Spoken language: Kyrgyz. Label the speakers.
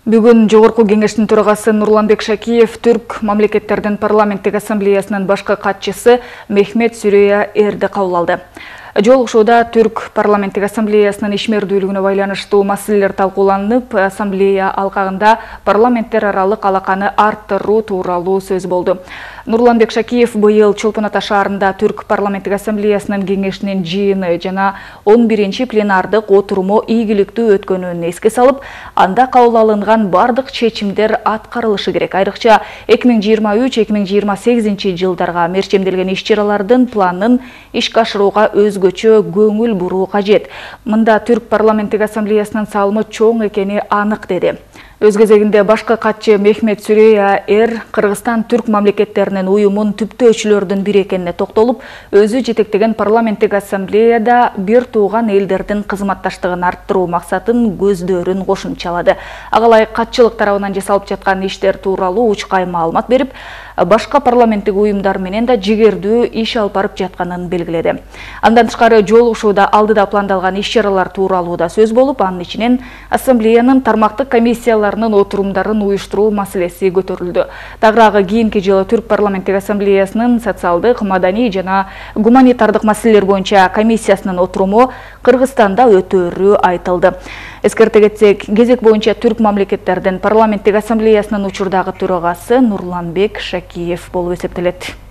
Speaker 1: Бүгін Жогорку кеңештин төрагасы Нурланбек Шакиев Түрк мамлекеттердин парламенттик ассамблеясынын башкы катчысы Мехмет Сүрөя Эрди кабыл алды. Жолугушууда Түрк парламенттик ассамблеясынын ишмердүүлүгүнө байланыштуу маселелер талкууланып, ассамблея алкагында парламенттер аралык алаканы арттыруу тууралуу сөз болду. Нурланбек Шакиев быйыл Чолпон Ата шаарында Түрк парламенттик ассамблеясынын кеңешинин жыйыны жана 11-чи пленардык отуруму ийгиликтүү өткөнүн эске салып, анда кабыл алынган бардык чечимдер аткарылышы керек. Айрыкча 2023-2028 жылдарга мерчемделген иш-чаралардын планын ишке ашырууга өзгөчө көңүл буруу кажет. Мында Түрк парламенттик ассамблеясынын салымы чоң экени анык деди. Өз кезегинде башкы катчы Мехмет Сүрөя Эр Кыргызстан Түрк мамлекеттеринин уюмун түптөөчүлөрдүн бири экенине токтолуп, өзү жетектеген парламенттик ассамблеяда бир тууган элдердин кызматташтыгын арттыруу максатын көздөрүн кошумчалады. Агалай катчылык тарабынан жасалып жаткан иштер тууралуу учкай маалымат берип, башка парламенттик уюмдар менен да жигердүү иш алып барып жатканын белгиледи. Андан тышкары жолугушууда алдыда пландалган иш-чаралар тууралуу да сөз болуп, анын ичинен ассамблеянын тармактык комиссияларынын отурумдарын уюштуруу маселеси көтөрүлдү. Дагыраагы кийинки жылы Түрк парламенттик ассамблеясынын социалдык, маданий жана гуманитардык маселелер боюнча комиссиясынын отуруму Кыргызстанда өтөөрү айтылды. Эскерте кетсек, кезек боюнча Түрк мамлекеттердин парламенттик ассамблеясынын учурдагы төрагасы Нурланбек Шакиев болуп эсептелет.